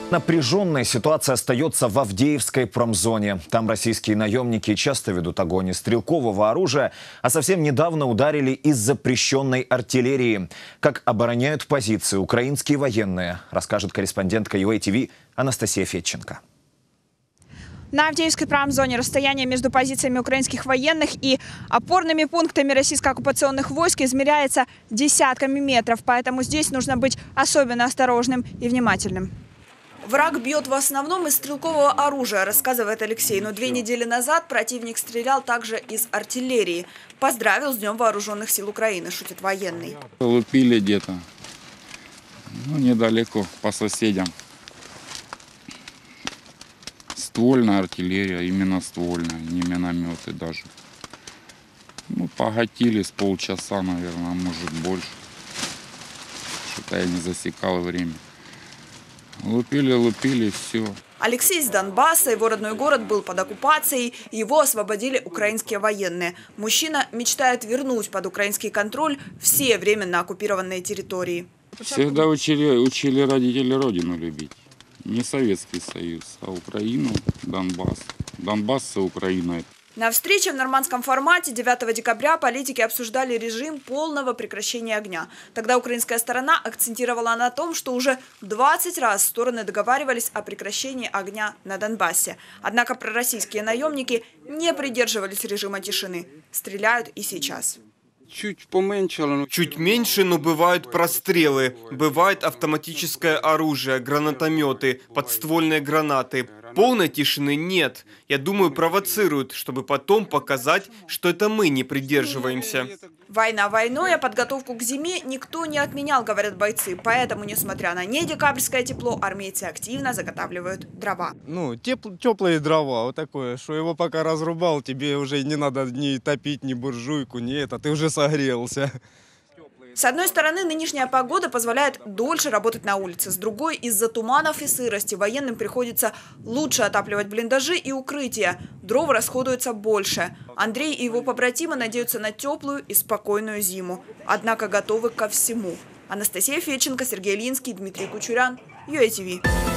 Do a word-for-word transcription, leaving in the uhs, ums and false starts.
Напряженная ситуация остается в Авдеевской промзоне. Там российские наемники часто ведут огонь из стрелкового оружия, а совсем недавно ударили из запрещенной артиллерии. Как обороняют позиции украинские военные, расскажет корреспондентка ю эй ти ви Анастасия Федченко. На Авдеевской промзоне расстояние между позициями украинских военных и опорными пунктами российско-оккупационных войск измеряется десятками метров, поэтому здесь нужно быть особенно осторожным и внимательным. Враг бьет в основном из стрелкового оружия, рассказывает Алексей. Но две недели назад противник стрелял также из артиллерии. Поздравил с Днем Вооруженных сил Украины, шутит военный. Лупили где-то, ну, недалеко, по соседям. Ствольная артиллерия, именно ствольная, не минометы даже. Ну, погатили с полчаса, наверное, а может больше. Что-то я не засекал время. Лупили, лупили, все. Алексей из Донбасса, его родной город был под оккупацией, его освободили украинские военные. Мужчина мечтает вернуть под украинский контроль все временно оккупированные территории. Всегда учили, учили родители родину любить. Не Советский Союз, а Украину, Донбасс. Донбасс и Украина. На встрече в нормандском формате девятого декабря политики обсуждали режим полного прекращения огня. Тогда украинская сторона акцентировала на том, что уже двадцать раз стороны договаривались о прекращении огня на Донбассе. Однако пророссийские наемники не придерживались режима тишины. Стреляют и сейчас. Чуть поменьше, Чуть меньше, но бывают прострелы, бывает автоматическое оружие, гранатометы, подствольные гранаты. Полной тишины нет. Я думаю, провоцируют, чтобы потом показать, что это мы не придерживаемся. Война войной, а подготовку к зиме никто не отменял, говорят бойцы. Поэтому, несмотря на недекабрьское тепло, армейцы активно заготавливают дрова. Ну, тепл, теплые дрова, вот такое, что его пока разрубал, тебе уже не надо ни топить, ни буржуйку, ни это, ты уже согрелся. С одной стороны, нынешняя погода позволяет дольше работать на улице. С другой, из-за туманов и сырости военным приходится лучше отапливать блиндажи и укрытия. Дров расходуется больше. Андрей и его побратимы надеются на теплую и спокойную зиму. Однако готовы ко всему. Анастасия Федченко, Сергей Линский, Дмитрий Кучурян, ю эй ти ви.